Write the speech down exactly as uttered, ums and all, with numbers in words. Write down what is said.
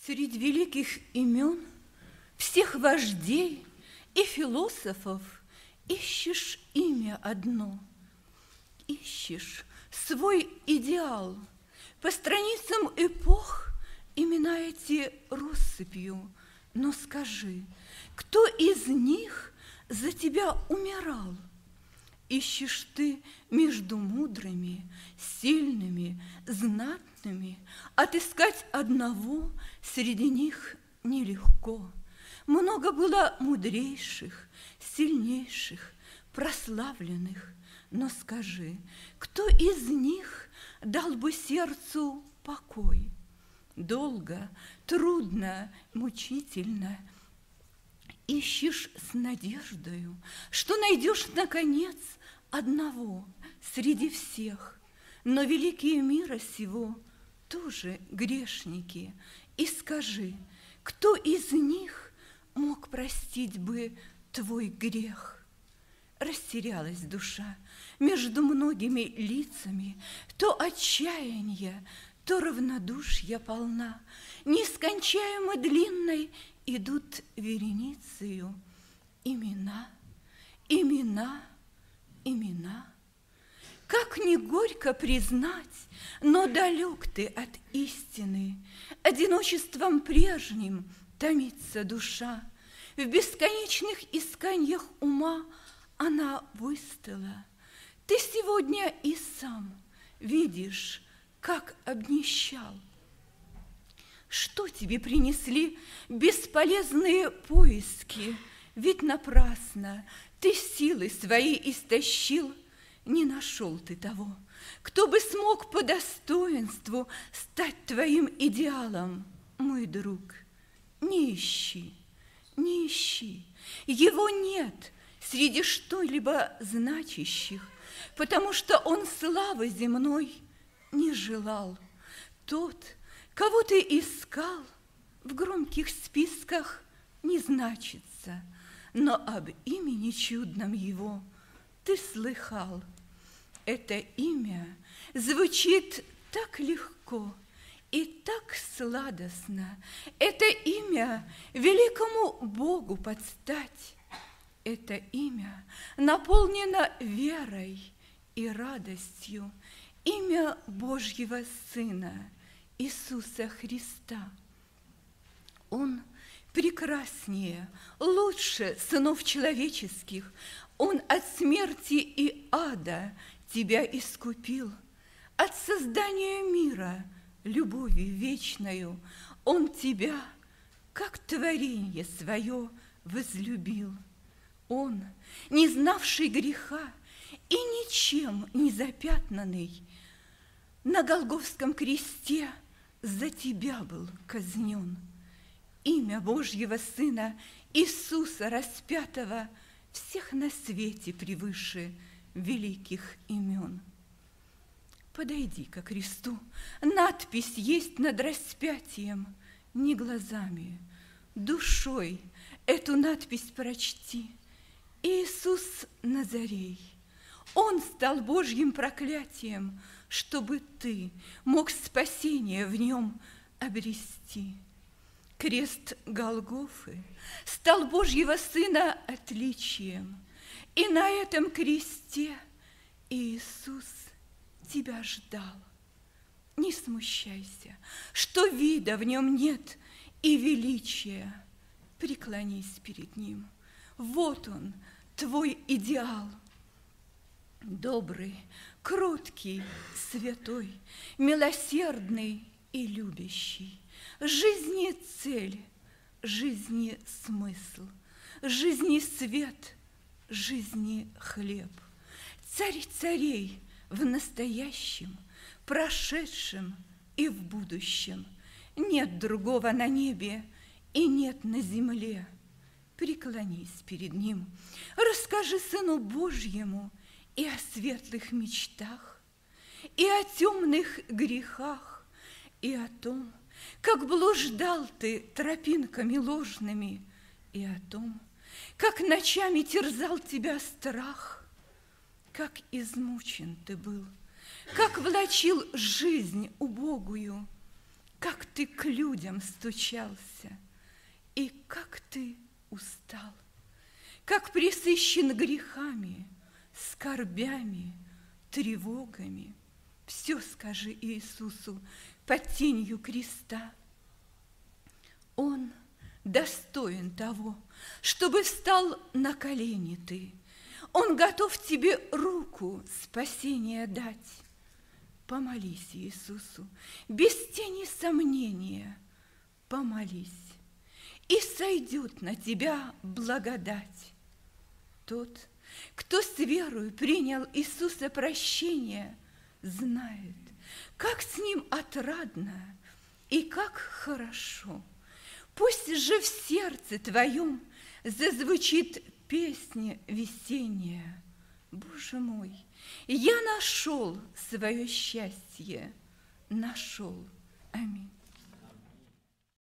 Среди великих имен, всех вождей и философов ищешь имя одно, ищешь свой идеал. По страницам эпох имена эти россыпью, но скажи, кто из них за тебя умирал? Ищешь ты между мудрыми, сильными, знатными, отыскать одного среди них нелегко. Много было мудрейших, сильнейших, прославленных, но скажи, кто из них дал бы сердцу покой? Долго, трудно, мучительно ищешь с надеждою, что найдешь, наконец, одного среди всех. Но великие мира сего тоже грешники. И скажи, кто из них мог простить бы твой грех? Растерялась душа между многими лицами, то отчаяние, то равнодушья полна, нескончаемо длинной идут вереницею имена, имена, имена. Как не горько признать, но далек ты от истины, одиночеством прежним томится душа, в бесконечных исканиях ума она выстыла. Ты сегодня и сам видишь, как обнищал. Что тебе принесли бесполезные поиски? Ведь напрасно ты силы свои истощил, не нашел ты того, кто бы смог по достоинству стать твоим идеалом, мой друг. Не ищи, не ищи, его нет среди что-либо значащих, потому что он славы земной не желал. Тот, кого ты искал, в громких списках не значится, но об имени чудном его ты слыхал. Это имя звучит так легко и так сладостно. Это имя великому Богу подстать. Это имя наполнено верой и радостью. Имя Божьего Сына Иисуса Христа. Он прекраснее, лучше сынов человеческих. Он от смерти и ада тебя искупил, от создания мира любовью вечною. Он тебя, как творенье свое, возлюбил. Он, не знавший греха и ничем не запятнанный, на Голгофском кресте за тебя был казнен. Имя Божьего Сына Иисуса распятого всех на свете превыше великих имен. Подойди ко кресту, надпись есть над распятием, не глазами, душой эту надпись прочти. Иисус Назарей, Он стал Божьим проклятием, чтобы ты мог спасение в нем обрести. Крест Голгофы стал Божьего Сына отличием, и на этом кресте Иисус тебя ждал. Не смущайся, что вида в нем нет и величия. Преклонись перед ним. Вот он, твой идеал. Добрый, кроткий, святой, милосердный и любящий. Жизни цель, жизни смысл, жизни свет, жизни хлеб. Царь царей в настоящем, прошедшем и в будущем. Нет другого на небе и нет на земле. Преклонись перед ним, расскажи Сыну Божьему и о светлых мечтах, и о темных грехах, и о том, как блуждал ты тропинками ложными, и о том, как ночами терзал тебя страх, как измучен ты был, как влачил жизнь убогую, как ты к людям стучался, и как ты устал, как пресыщен грехами, скорбями, тревогами. Все скажи Иисусу под тенью креста. Он достоин того, чтобы встал на колени ты. Он готов тебе руку спасения дать. Помолись Иисусу, без тени сомнения, помолись, и сойдет на тебя благодать. Тот, кто с верою принял Иисуса прощение, знает, как с Ним отрадно и как хорошо. Пусть же в сердце твоем зазвучит песня весенняя. Боже мой, я нашел свое счастье, нашел. Аминь.